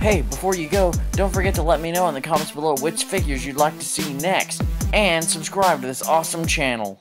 Hey, before you go, don't forget to let me know in the comments below which figures you'd like to see next, and subscribe to this awesome channel.